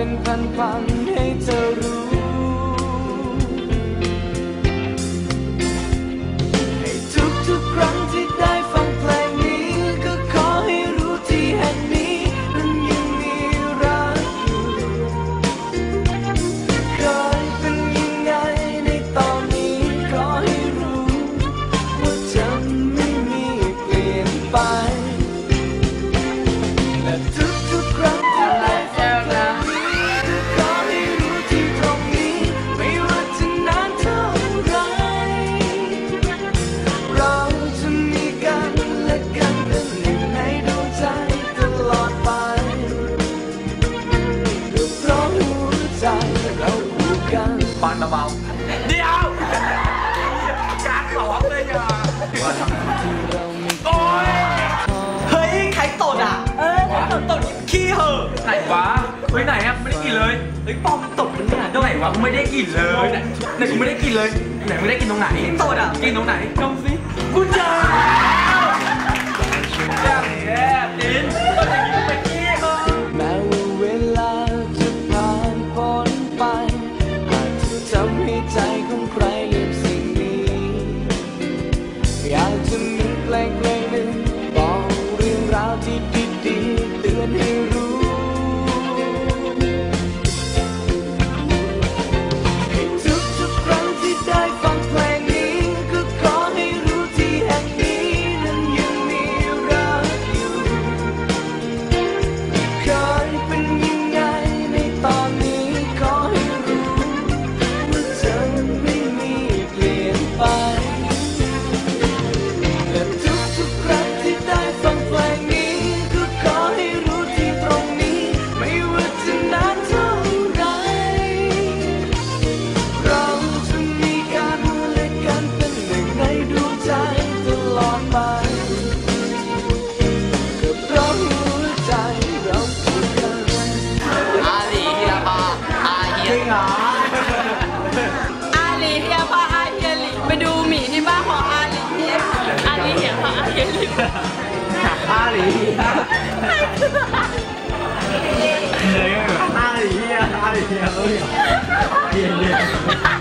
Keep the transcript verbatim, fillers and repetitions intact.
เป็นพันๆให้เธอรู้ให้ทุกๆครั้งที่ได้ฟังเพลงนี้ก็ขอให้รู้ที่แห่งนี้นั้นยังมีรักอยู่เคยเป็นยังไงในตอนนี้ขอให้รู้ว่าฉันไม่มีเปลี่ยนไปและทุกๆครั้งที่ได้ฟังเพลงนี้ก็ขอให้รู้ที่ตรงนี้ไม่ว่าจะนานเท่าไรเราจะมีกันและกันเป็นหนึ่งในดวงใจตลอดไปก็เพราะหัวใจเราคู่กันปานเบาๆเดี๋ยวการสองเลยอ่ะโอ้ยเฮ้ยใครตดอ่ะเออใครตดตดขี้เหอะไหนวะเฮ้ยไหนอ่ะไม่ได้กินเลยเฮ้ยปอมตดมันเนี่ยตรงไหนวะไม่ได้กินเลยไหนไหนกูไม่ได้กินเลยไหนไม่ได้กินตรงไหนตดอ่ะกินตรงไหนจงสิกูเจอแย่แย่ดินอย่างนี้ไปขี้เหอะแม้ว่าเวลาจะผ่านพ้นไปอาจจะทำให้ใจของใครลืมสิ่งนี้อยากจะมีเพลงเพลงหนึ่งบอกเรื่องราวที่ดีๆเตือนให้รู้ให้ทุกๆครั้งที่ได้ฟังเพลงนี้ก็ขอให้รู้ที่แห่งนี้นั้นยังมีรักอยู่เคยเป็นยังไงในตอนนี้ขอให้รู้ว่าฉันไม่มีเปลี่ยนไปและทุกๆครั้งที่ได้ฟังเพลงนี้ก็ขอให้รู้ที่ตรงนี้ไม่ว่าจะนานเท่าไรเราจะมีกันและกันเป็นหนึ่งในดวงใจตลอดไปก็เพราะหัวใจเราคู่กันอาลีเฮียพาอาเฮียอาลีเฮียพาอาเฮียลิไปดูหมีที่บ้านของอาลีเฮียอาลีเฮียพาอาเฮียลิอาหลีเลยอาหลีอาหลีเลยเย็น